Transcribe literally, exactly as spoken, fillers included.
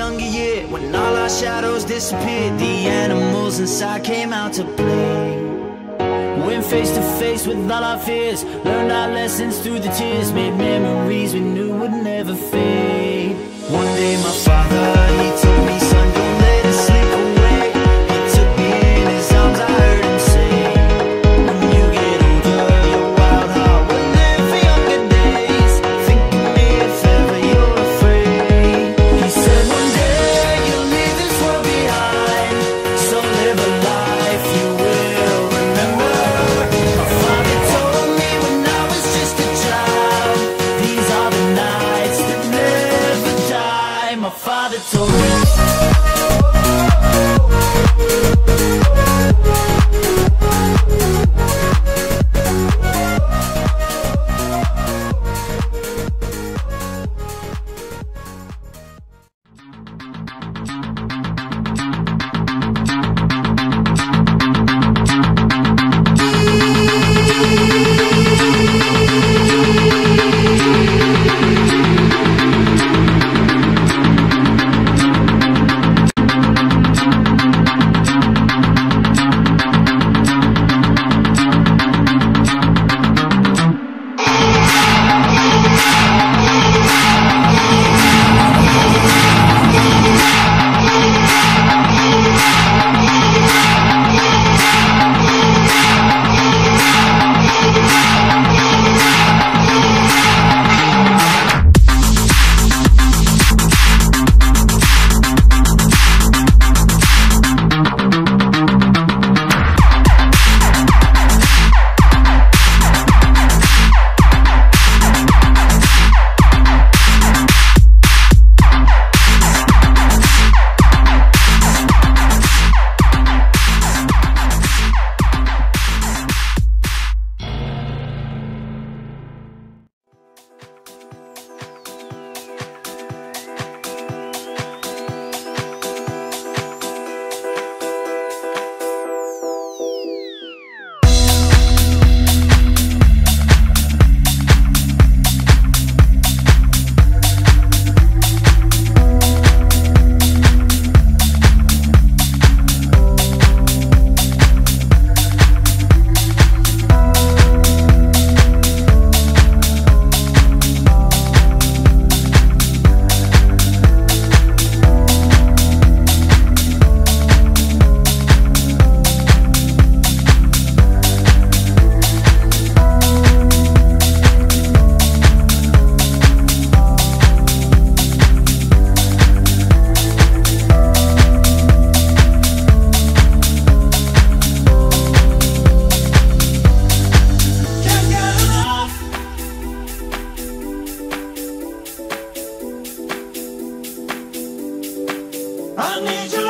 younger year, when all our shadows disappeared, the animals inside came out to play. Went face to face with all our fears, learned our lessons through the tears, made memories we knew would never fade. One day my father, he told me, son, don't let it slip away. He took me in his arms, I heard him say, when you get older, your wild heart will live for younger days. Think of me if ever you're afraid. He said one day you'll leave this world behind, so live a life you will remember. My father told me when I was just a child, these are the nights that never die. My father told me. I need you.